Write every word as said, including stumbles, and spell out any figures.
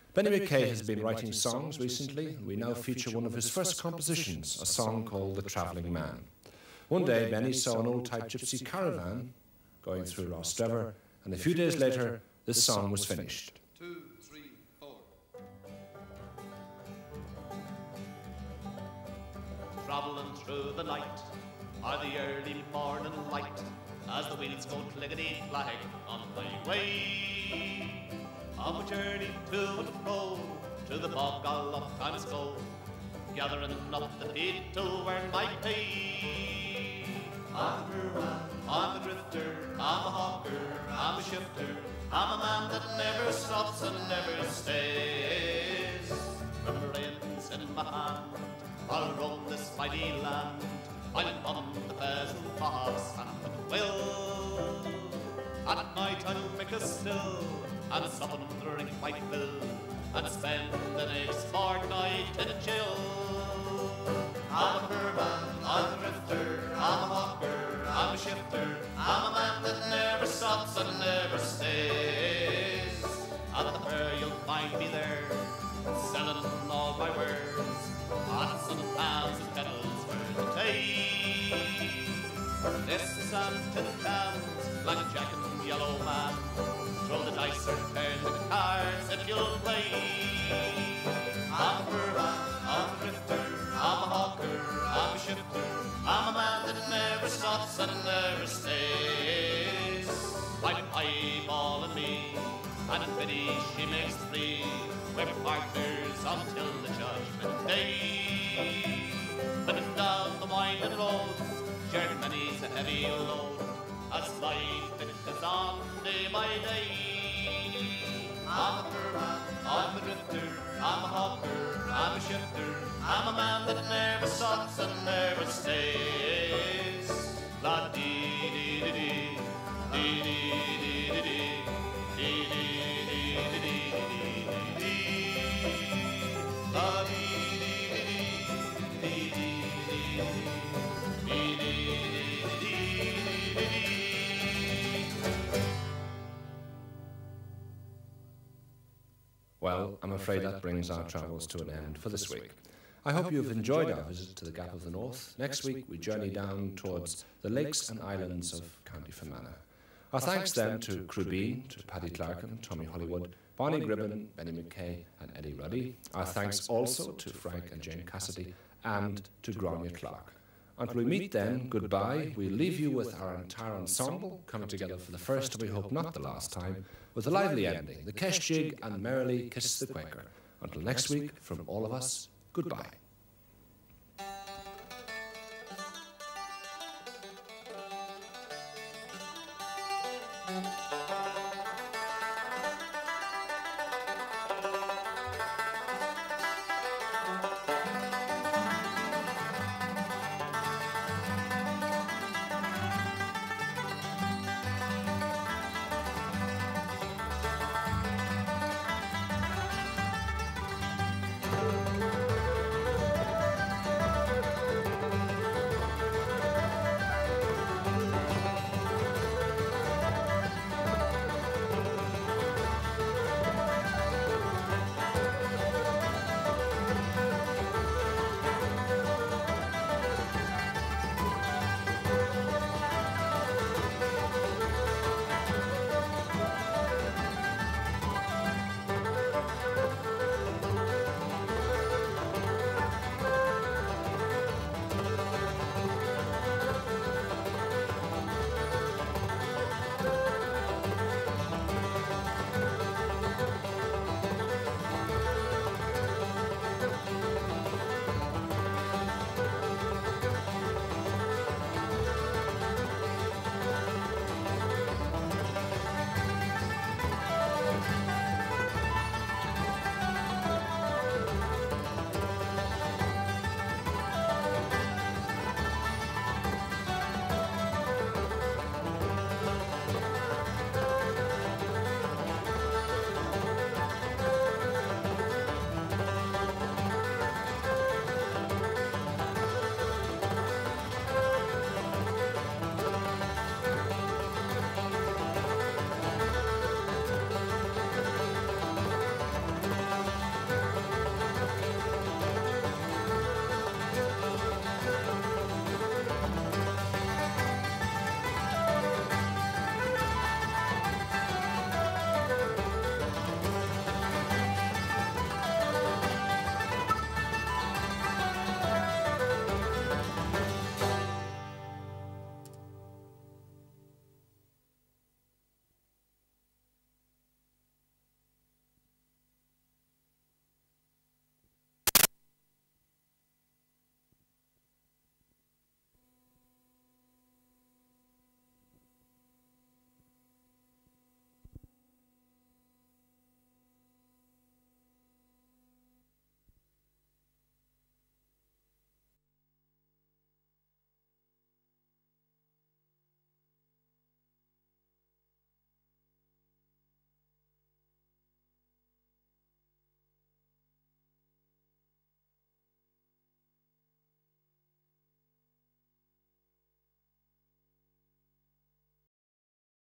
Benny McKay has been writing songs recently, and we now feature one of his first compositions, a song called The Travelling Man. One day, Benny saw an old-type gypsy caravan going through Rostrevor, and a few days later, this song was finished. Two, three, four. Travelling through the night, or the early morning light, as the wheels go clickety-clack on my way. On my journey to and fro, to the bog I'll ofttimes go, gathering up the feet to earn my pay. I'm a Crubeen, I'm a drifter, I'm a hawker, I'm a shifter, I'm a man that never stops and never stays. With the reins in my hand, I'll roam this mighty land, I'll hum the peasant pops and the will. At night I'll make a still, and someone drink my fill, and spend the next fortnight in jail. I'm a Crubeen, I'm a drifter, I'm a hawker, I'm a shifter, I'm a man that never stops and never stays. At the fair you'll find me there, selling all my wares, pots and pans and kettles for the tea. This is unto the cans, like Jack and Yellow Man, roll the dice or turn the cards if you'll play. I'm a Crubeen, I'm a drifter, I'm a hawker, I'm a shifter, I'm a man that never stops and never stays. I'm eyeballing me, and Biddy she makes three, we're partners until the judgment day. Living down the winding roads, shared many's a heavy load, as life it is on day by day. I'm a Crubeen, I'm a drifter, I'm a hawker, I'm a shifter, I'm a man that never stops and never stays. La dee dee dee dee, dee dee dee dee, dee dee dee dee dee dee, la dee dee dee dee, dee dee dee dee dee dee dee. Well, I'm afraid that brings our travels to an end for this week. I hope you've enjoyed our visit to the Gap of the North. Next week, we journey down towards the lakes and islands of County Fermanagh. Our thanks then to Crubeen, to Paddy Clarkin, Tommy Hollywood, Bonnie Gribben, Benny McKay and Eddie Ruddy. Our thanks also to Frank and Jane Cassidy and to Grania Clark. Until we meet then, goodbye. We leave you with our entire ensemble coming together for the first, and we hope not the last time, with a lively ending, the Kesh Jig and Merrily Kiss the Quaker. Until next week, from all of us, goodbye. Thank you.